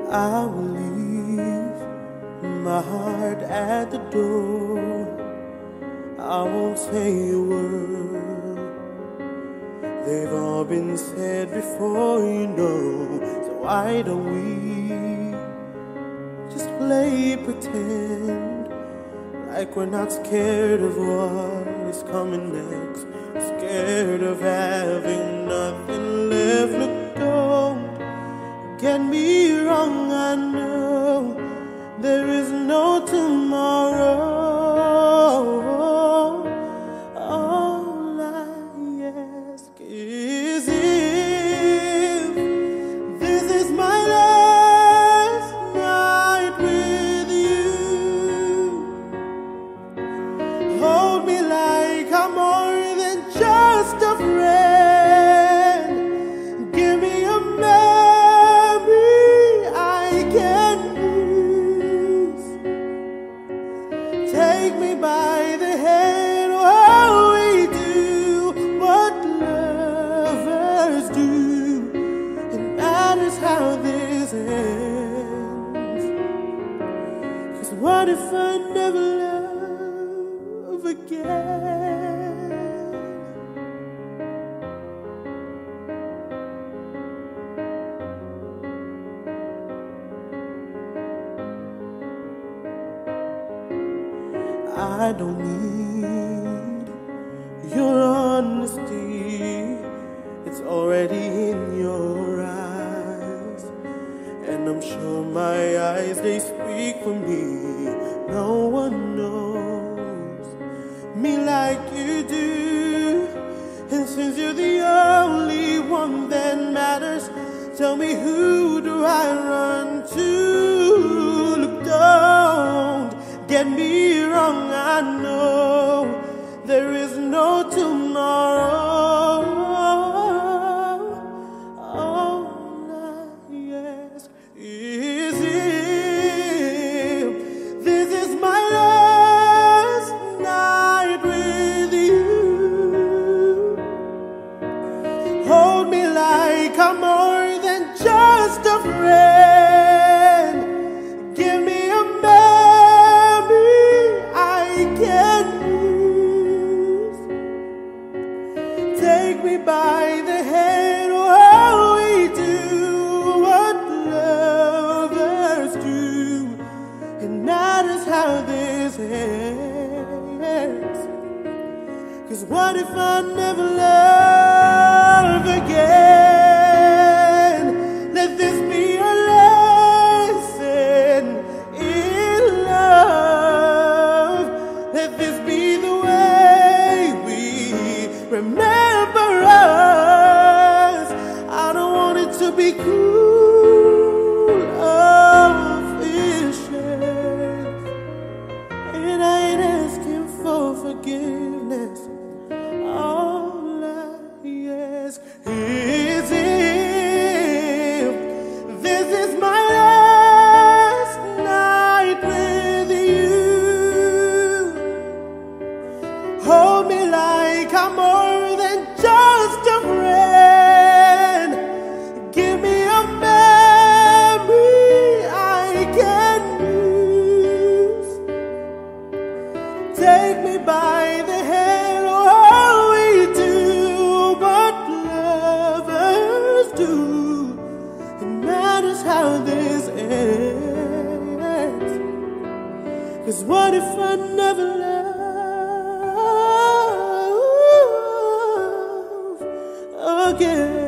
I will leave my heart at the door. I won't say a word. They've all been said before, you know. So why don't we just play pretend like we're not scared of what is coming next? Scared of having nothing left. Look, don't get me wrong, I know there is no tomorrow. All I ask is if this is my last night with you, hold me like I'm more than just a friend. Give me a memory I can use. Take me by the hand while we do what lovers do. And that is how this ends. 'Cause what if I never love again? I don't need your honesty, it's already in your eyes. And I'm sure my eyes, they speak for me. No one knows me like you do. And since you're the only one that matters, tell me, who do I run to? Look, don't get me wrong, I know there is no tomorrow. All I ask is if this is my last night with you, hold me like I'm more than just a friend. Give me a take me by the hand while we do what lovers do. And that is how this ends. 'Cause what if I never love again? Let this be a lesson in love. Let this be the way we remember us. I don't want it to be cruel or vicious, and I ain't asking for forgiveness. All I ask is if this is my last night with you, hold me like I'm more than just a friend. Give me a memory I can use. Take me by the hand while we do what lovers do. And that is how this ends. 'Cause what if I never love again?